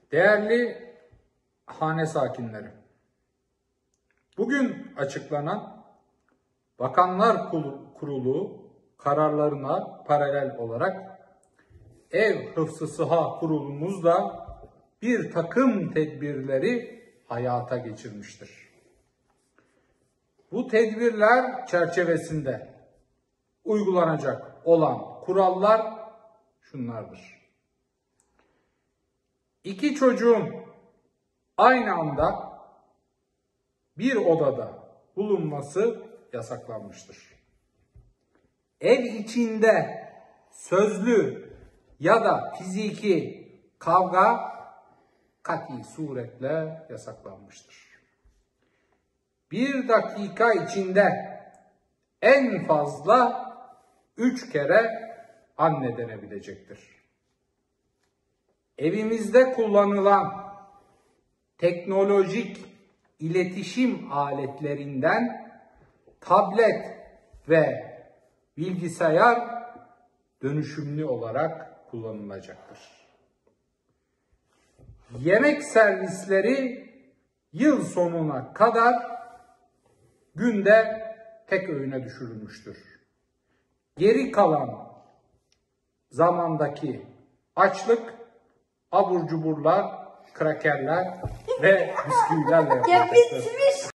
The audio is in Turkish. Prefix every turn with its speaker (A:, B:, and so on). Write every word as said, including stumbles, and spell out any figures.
A: Değerli hane sakinleri, bugün açıklanan Bakanlar Kurulu kararlarına paralel olarak Ev Hıfzı Sıha Kurulumuz da bir takım tedbirleri hayata geçirmiştir. Bu tedbirler çerçevesinde uygulanacak olan kurallar şunlardır. İki çocuğun aynı anda bir odada bulunması yasaklanmıştır. Ev içinde sözlü ya da fiziki kavga kati suretle yasaklanmıştır. Bir dakika içinde en fazla üç kere anne denebilecektir. Evimizde kullanılan teknolojik iletişim aletlerinden tablet ve bilgisayar dönüşümlü olarak kullanılacaktır. Yemek servisleri yıl sonuna kadar günde tek öğüne düşürülmüştür. Geri kalan zamandaki açlık abur cuburlar, krakerler ve bisküvilerle yapılacaktır.